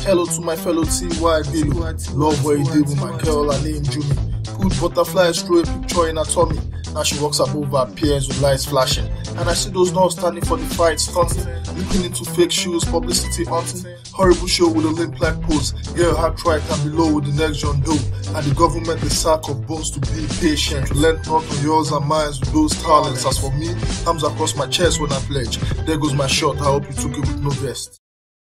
Hello to my fellow TY Bilo. Love what you did with my girl, her name Jumi. Put butterflies through a picture in her tummy. Now she walks above her peers with lights flashing. And I see those dogs standing for the fight, stunting. Looking into fake shoes, publicity hunting. Horrible show with a limp like pose. Yeah, hard right and below with the next John Doe. And the government the sack of bones to be patient. Lend not on yours and mine with those talents. As for me, arms across my chest when I pledge. There goes my shot, I hope you took it with no vest.